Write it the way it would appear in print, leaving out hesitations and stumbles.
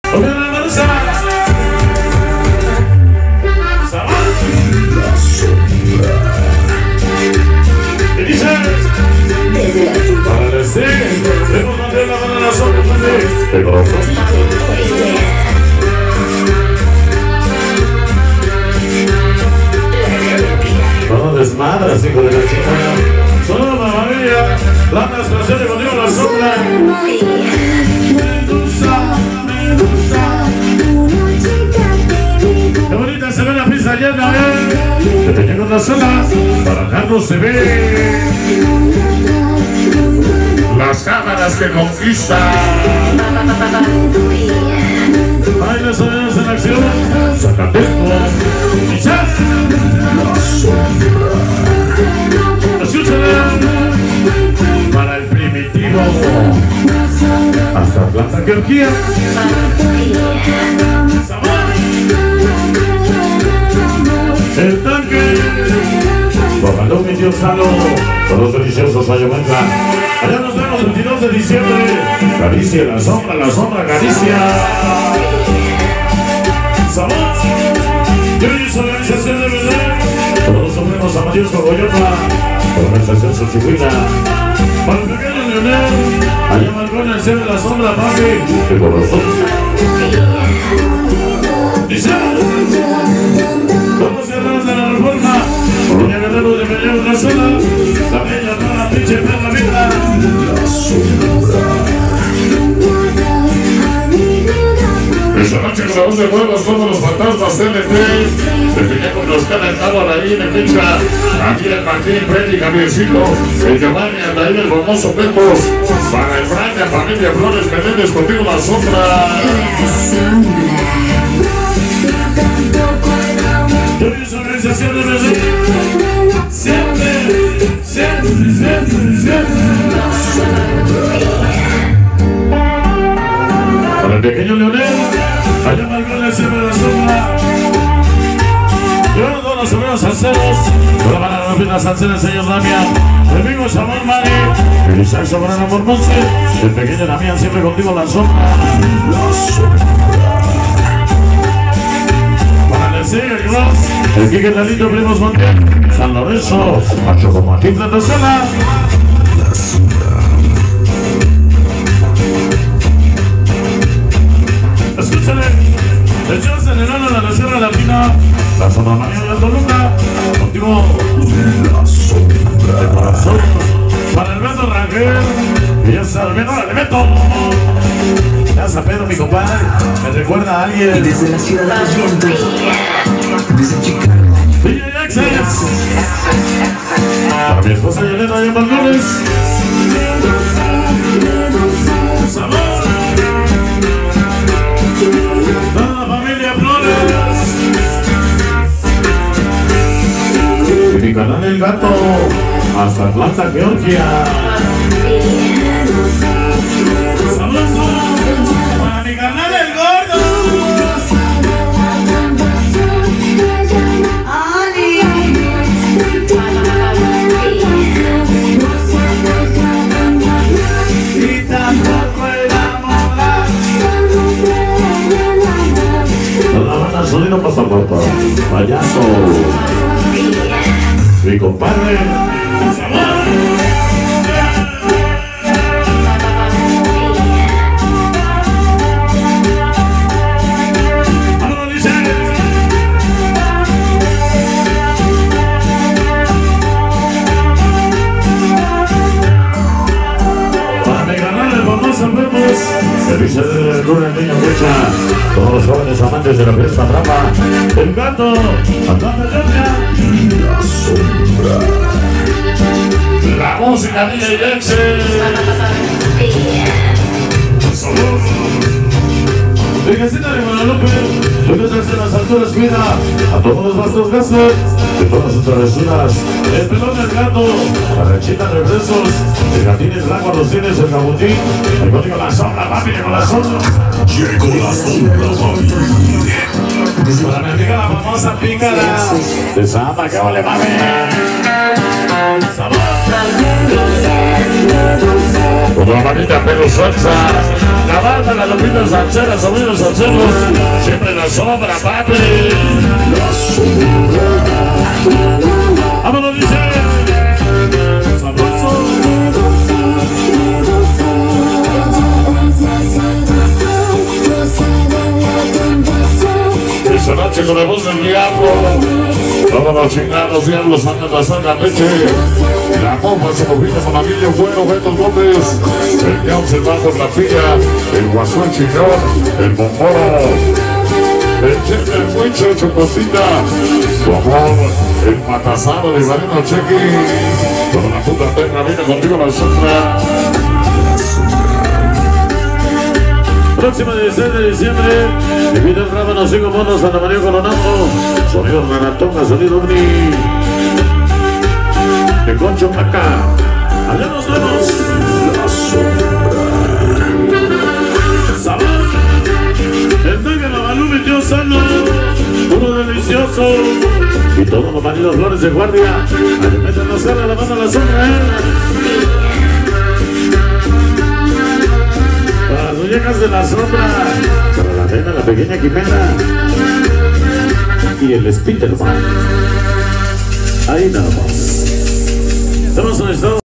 No desmadras, hijo de la chica. Solo la familia, la demostración de contigo la sombra. Qué bonita se ve la pista llena, se te llega una sola, para Carlos se ve. Las cámaras que conquistan. Bailes sonidos en acción. Zacateco. Quizás. Escúchale. Para el primitivo. Hasta Plata Georgia. El tanque. Bajando mi tío Salo. Con los deliciosos Ayamanca. Allá nos vemos el 22 de diciembre. Caricia, la sombra, caricia. Sabor. Yo hice organización de verdad. Todos los supremos amarillos con Goyota. Organización Xochipina. Para el pequeño Leonel. Allá marcó en el cielo de la sombra, papi. El corazón. Dice. Vamos cerrados de la reforma. Colonia Guerrero de Medellín, una sola. La bella, la pinche perla vida. Esta noche grabamos de nuevo todos los fantasmas TNT. Definiendo con los canetados ahí en el pincha. Aquí el Martín, Freddy, Javiercito, el Giovanni, Andaín, el famoso Pepos. Para el Brian, familia Flores, Menéndez, contigo la sombra. Yo hice organización de Medellín. Siempre. Para el pequeño Leonel, allá marcó en el cielo de la sombra. Llevaron todos los obreros salseros. Ahora van a romper las salseras, señor Damián. El mismo Samón Mari, el Isaac Sobrano Mormonce, el pequeño Damián, siempre contigo la sombra. Para el Sigue, el Gross, el Quique Talito, Primos Montiel, San Lorenzo, Macho como aquí, Plata Sola. Escúchale, el show general de la Reserva Latina, la zona mayor de Toluca, contigo la sombra, el corazón, para el Beto Rangel, y ya está, el Beto. Ya está Pedro, mi compadre, me recuerda a alguien. Desde la ciudad de los vientos, desde Chicago. DJ Access, para mi esposa Yolanda y Margones. Sabor. Toda la familia Flores. Y mi canal El Gato. Hasta Atlanta, Georgia. Sabroso. Para mi canal El Gordo. Y tampoco enamorar. La banda sonido pasaporte. Payaso. Mi compadre. Dice de Luna el niño Fecha, todos los jóvenes amantes de la fiesta brava, El Gato, Atlanta, Georgia, la sombra, la música DJ Access, Virgencita de Guadalupe, Dios desde las alturas cuida a todos los vastos gastos de todas sus travesuras, el pelón del gato, la rechita de presos, el gatines blanco, los tienes, el jabutín, el código la sombra, papi, con la sombra. Llegó la sombra, papi. Para mi amiga la famosa pícara de Santa, que vale, mami. Sabor. Con la manita Pedro Salsa, la banda, la Lupita Salsera, sobrinos salseros, siempre en la sombra, papi. Vámonos, dice. Sabroso. Esa noche con la voz del diablo, todos los chingados diablos andan pasando la leche. La copa se movía con la Emilio Bueno, Beto Gómez, el que observando la pilla, el guasón chingón, el bomboro, el cheque, el mucho, Chocosita, su amor, el matazado de Marino Chequi, con la puta perra, viene contigo la sombra. Próxima 16 de diciembre, invita el Rábano, sigo monos, Santa María Coronado, sonido Ranatonga, sonido OVNI, de Concho Maca. Allá nos vemos. La sombra. Sabor. El Nega, la Balú, mi tío Sano, uno delicioso. Y todos los maridos Flores de Guardia. Ahí meten la sala, la mano a la sombra. Para las muñecas de la sombra, para la reina, la pequeña Quimera y el Spiderman. Ahí nada más. Estamos en estado